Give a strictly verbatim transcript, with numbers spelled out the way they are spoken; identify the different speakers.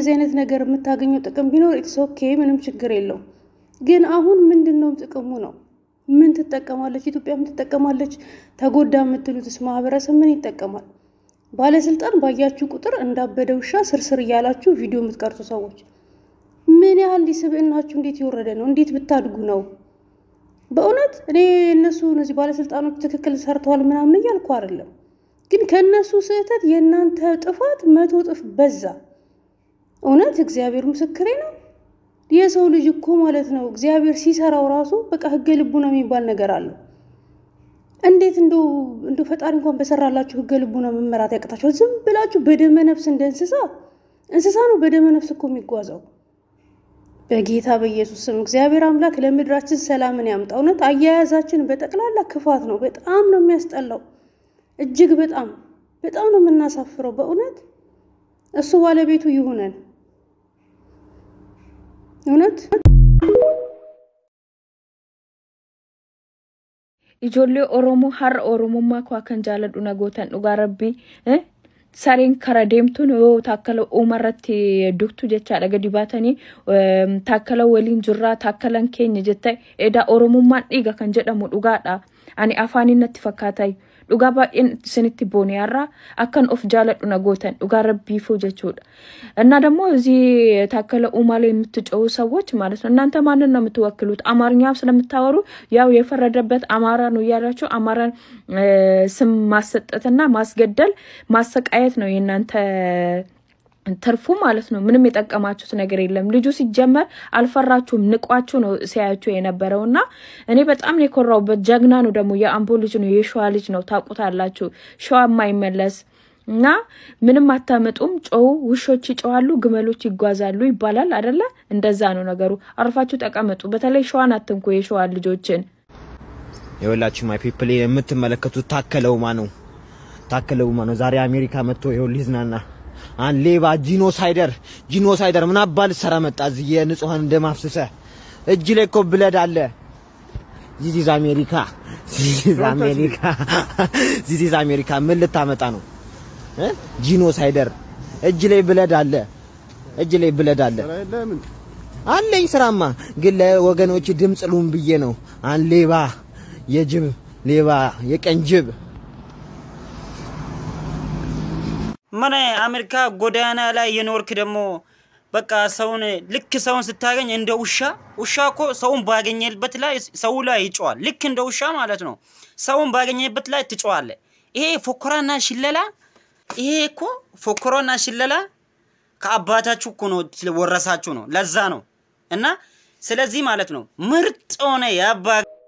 Speaker 1: ከእንደዚህ አይነት ነገር የምታገኙ ጥቅም ቢኖር ኢትስ ኦኬ ምንም ችግር የለው ግን አሁን ምንድነው ጥቅሙ ነው ምን ተጠቀማለች ኢትዮጵያ ምን ተጠቀማለች ተጎዳ የምትሉትስ ማህበረሰብ ምን ይጠቀማል ባለስልጣን ባያችሁ ቁጥር እንዳበደ ውሻ ስርስር ያላችሁ ቪዲዮ የምትቀርጹ ሰዎች ምን ያህል ሊስብእናችሁ እንዴት ይወረደ ነው እንዴት ብታድጉ ነው በእውነት እኔ እነሱ እነዚህ ባለስልጣኖች ትክክል ሰርተዋል ምናምን እያልኩ አይደለም ግን ከነሱ ስህተት የናንተ ጥፋት መቶ ጥፍ በዛ እውነት እግዚአብሔር ምስክሬ ነው የሰው ልጅ እኮ ማለት ነው እግዚአብሔር ሲሰራው ራሱ በቃ ህገ ልቡና የሚባል ነገር አለ እንዴት እንደው እንደው ፈጣሪ እንኳን በሰራላችሁ ህገ ልቡና መመራት ያቀታችሁ ዝም ብላችሁ በደመ ነፍስ እንደ እንስሳ እንስሳ ነው በደመ ነፍስ እኮ የሚጓዘው በጌታ በኢየሱስ ስም እግዚአብሔር አምላክ ለምድራችን ሰላምን ያምጣ እውነት አያያዛችን በጠቅላላ ክፋት ነው በጣም ነው የሚያስጠላው እጅግ በጣም በጣም ነው የምናሳፍረው በእውነት እሱ ባለቤቱ ይሁነን እውነት
Speaker 2: ኢጆሌ ኦሮሞ ሀር ኦሮሞማ ኳከን ጃለዱ ነጎተን ዱጋ ረቢ እ ሳሪን ከረዴምቱን ኦ ታከለ ኡመረቲ ዱክቱ ጀቻ ደገ ዲባተኒ ታከለ ወሊን ጁራ ታከለን ኬኝ ጀታይ ኤዳ ኦሮሞማን ዲጋ ከን ጀደሙ ዱጋዳ አኒ አፋኒነት ፈካታይ ዱጋ ባኤን ስንቲ ቦኒያራ አከን ኦፍ ጃለዱ ነጎተን ዱጋ ረቢ ፎጀቹዳ እና ደሞ እዚ ታከለ ኡማለ የምትጨው ሰዎች ማለት ነው እናንተ ማንን ነው የምትወክሉት አማርኛው ስለምታወሩ ያው የፈረደበት አማራ ነው ያላችሁ አማራን ስም ማሰጠትና ማስገደል ማሰቃየት ነው የናንተ ተርፉ ማለት ነው ምንም የጠቀማችሁት ነገር የለም ልጁ ሲጀመር አልፈራችሁም ንቋችሁ ነው ሲያያችሁ የነበረውና እኔ በጣም የኮራውበት ጀግና ነው ደሞ የአምቦ ልጅ ነው የሸዋ ልጅ ነው ታቁታላችሁ ሸዋ ማይመለስ እና ምንም አታመጡም ጮው ውሾች ይጮዋሉ ግመሎች ይጓዛሉ ይባላል አይደለ እንደዛ ነው ነገሩ አርፋችሁ ተቀመጡ በተለይ ሸዋን አትንኩ የሸዋ ልጆችን
Speaker 3: የወላችሁ ማይ ፒፕል የምትመለከቱት ታከለው ማነው ታከለው ማነው ዛሬ አሜሪካ መጥቶ ይሁን ሊዝናና አን ሌባ ጂኖሳይደር ጂኖሳይደር ምን አባል ሰራ መጣ እዚህ የንጹሃን እንደማፍሰሰ እጅ ላይ እኮ ብለድ አለ ዚስ ኢዝ አሜሪካ ዚስ ኢዝ አሜሪካ ዚስ ኢዝ አሜሪካ ምን ልታመጣ ነው እ ጂኖሳይደር እጅ ላይ ብለድ አለ እጅ ላይ ብለድ አለ አለኝ ስራማ ግን ለወገኖች ድምጽ ሉም ብዬ ነው አን ሌባ የጅብ ሌባ የቀንጅብ
Speaker 4: ማነ አሜሪካ ጎዳና ላይ የኖርክ ደሞ በቃ ሰውን ልክ ሰውን ስታገኝ እንደ ውሻ ውሻኮ ሰውን ባገኘልበት ላይ ሰው ላይ ይጮዋል ልክ እንደ ውሻ ማለት ነው ሰውን ባገኘበት ላይ ትጮዋለ ይሄ ፎክራና ሽለላ ይሄ እኮ ፎክራና ሽለላ ከአባታችሁ እኮ ነው ወረሳችሁ ነው ለዛ ነው እና ስለዚህ ማለት ነው ምርጥ ሆነ ያባ